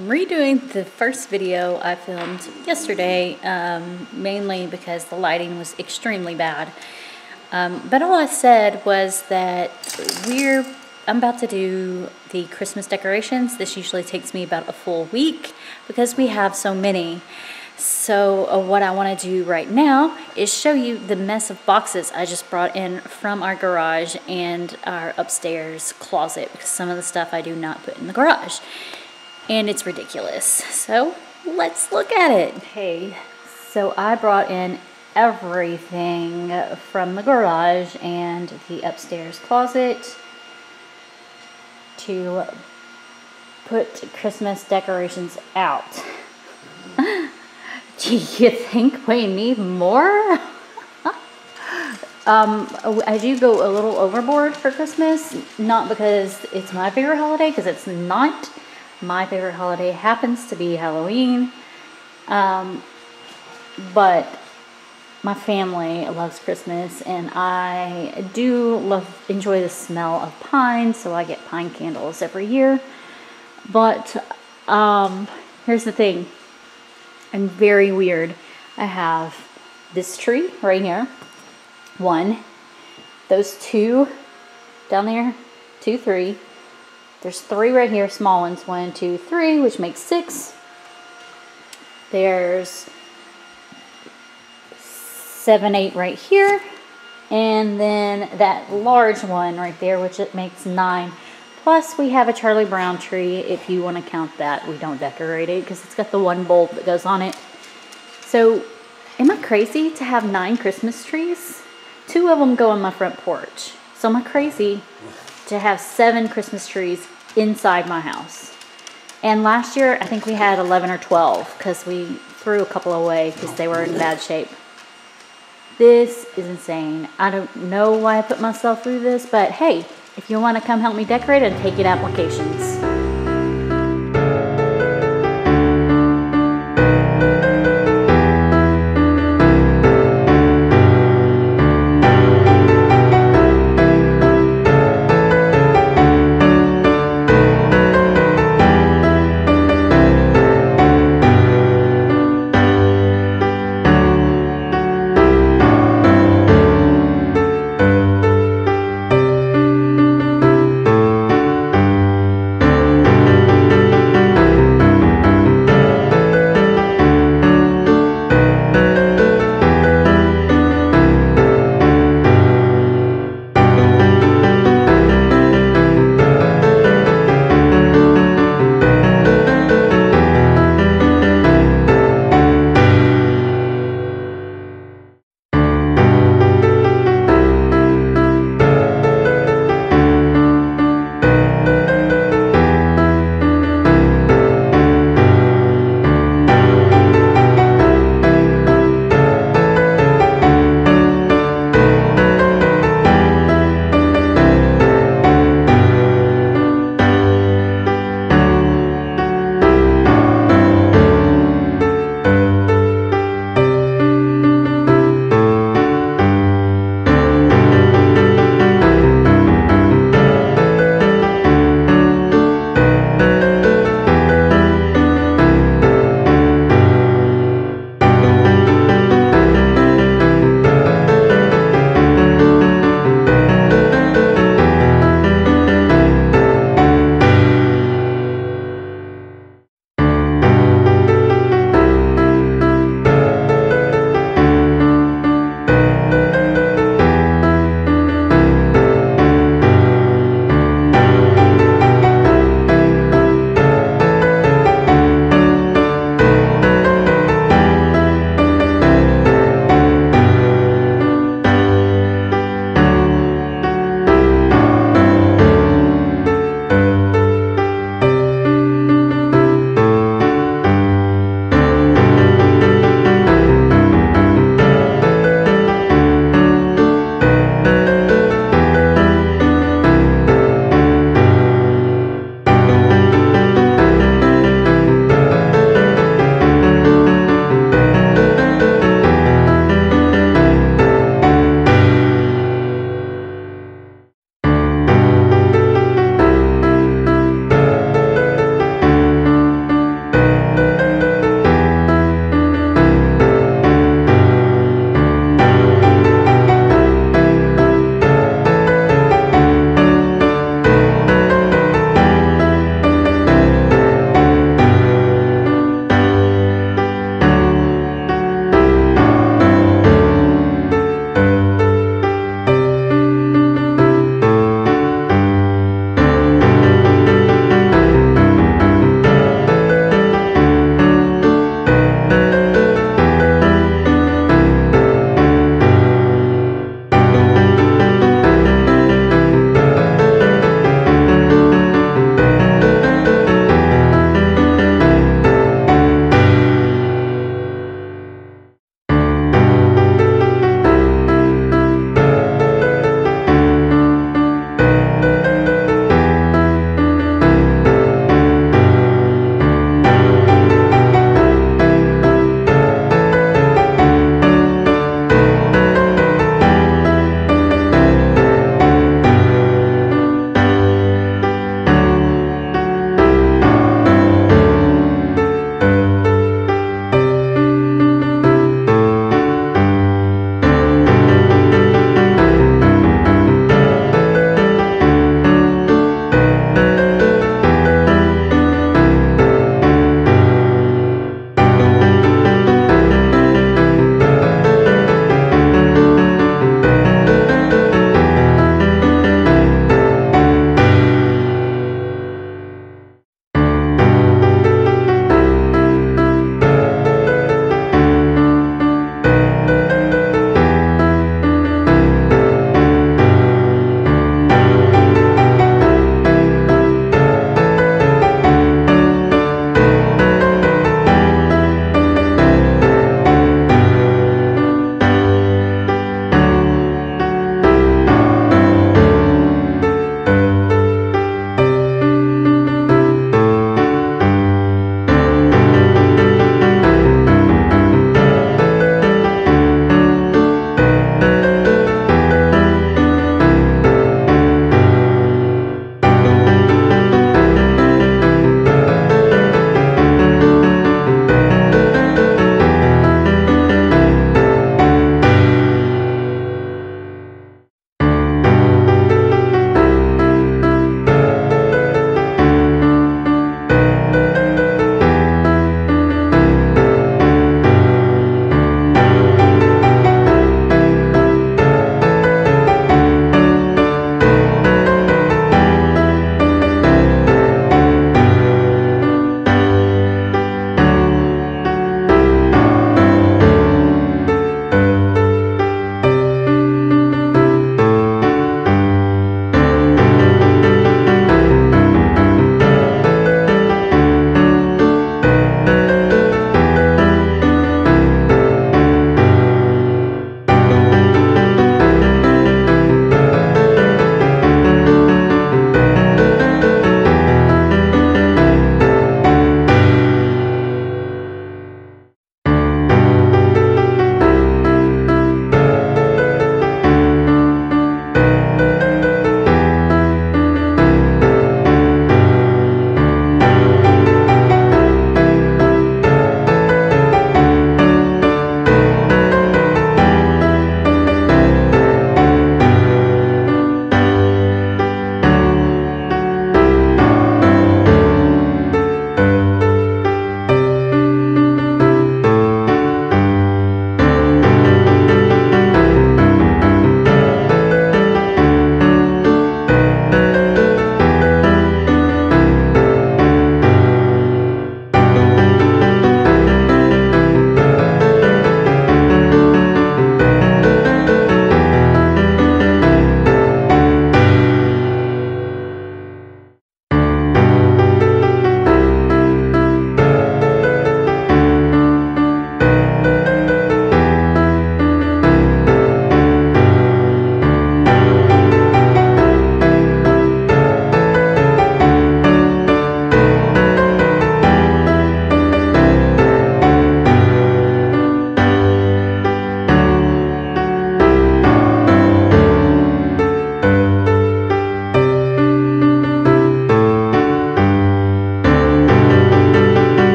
I'm redoing the first video I filmed yesterday, mainly because the lighting was extremely bad. But all I said was that I'm about to do the Christmas decorations. This usually takes me about a full week because we have so many. So what I want to do right now is show you the mess of boxes I just brought in from our garage and our upstairs closet, because some of the stuff I do not put in the garage. And it's ridiculous. So let's look at it. Okay, so I brought in everything from the garage and the upstairs closet to put Christmas decorations out. Do you think we need more? I do go a little overboard for Christmas, not because it's my favorite holiday, because it's not. My favorite holiday happens to be Halloween, but my family loves Christmas, and I do enjoy the smell of pine, so I get pine candles every year. But here's the thing. I'm very weird. I have this tree right here. One. Those two down there. 2, 3. There's 3 right here, small ones. 1, 2, 3, which makes 6. There's 7, 8 right here. And then that large one right there, which it makes 9. Plus, we have a Charlie Brown tree, if you want to count that. We don't decorate it because it's got the one bulb that goes on it. So, am I crazy to have 9 Christmas trees? 2 of them go on my front porch. So, am I crazy to have 7 Christmas trees inside my house? And last year, I think we had 11 or 12 because we threw a couple away because they were in bad shape. This is insane. I don't know why I put myself through this, but hey, if you want to come help me decorate, and take it applications.